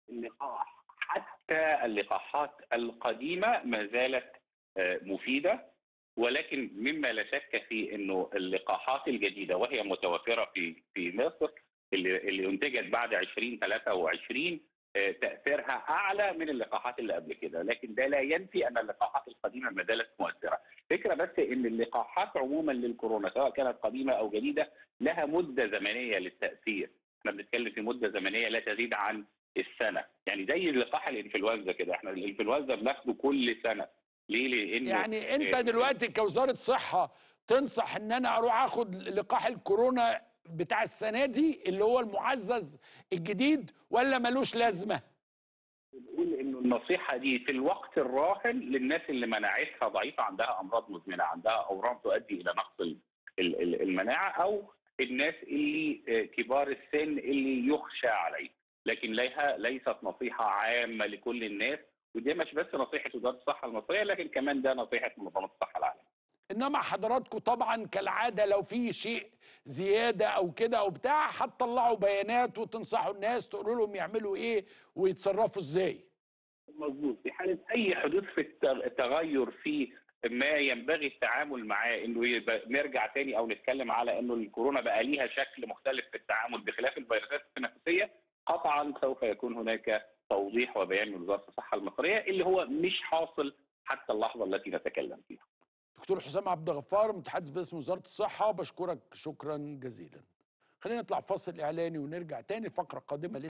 اللقاح حتى اللقاحات القديمة ما زالت مفيدة، ولكن مما لا شك فيه انه اللقاحات الجديده وهي متوفره في مصر اللي انتجت بعد 2023 تاثيرها اعلى من اللقاحات اللي قبل كده، لكن ده لا ينفي ان اللقاحات القديمه ما زالت مؤثره. فكره بس ان اللقاحات عموما للكورونا سواء كانت قديمه او جديده لها مده زمنيه للتاثير، احنا بنتكلم في مده زمنيه لا تزيد عن السنه، يعني زي لقاح الانفلونزا كده، احنا الانفلونزا بناخده كل سنه. ليه؟ لانه يعني انت دلوقتي كوزارة صحة تنصح ان انا اروح اخد لقاح الكورونا بتاع السنة دي اللي هو المعزز الجديد ولا ملوش لازمة؟ بنقول انه النصيحه دي في الوقت الراهن للناس اللي مناعتها ضعيفه، عندها امراض مزمنه، عندها اورام تؤدي الى نقص المناعه، او الناس اللي كبار السن اللي يخشى عليه، لكن ليست نصيحه عامه لكل الناس، ودي مش بس نصيحه وزاره الصحه المصريه لكن كمان ده نصيحه منظمه الصحه العالميه. انما حضراتكم طبعا كالعادة لو في شيء زيادة او كده او بتاع هتطلعوا بيانات وتنصحوا الناس تقولوا لهم يعملوا ايه ويتصرفوا ازاي. مظبوط، في حاله اي حدوث في التغير في ما ينبغي التعامل معاه، انه يبقى نرجع تاني او نتكلم على انه الكورونا بقى ليها شكل مختلف في التعامل بخلاف الفيروسات التنفسيه، قطعا سوف يكون هناك توضيح وبيان من وزاره الصحه المصريه اللي هو مش حاصل حتى اللحظه التي نتكلم فيها. دكتور حسام عبد الغفار متحدث باسم وزارة الصحة، بشكرك شكرا جزيلا. خلينا نطلع فاصل اعلاني ونرجع تاني الفقرة القادمة.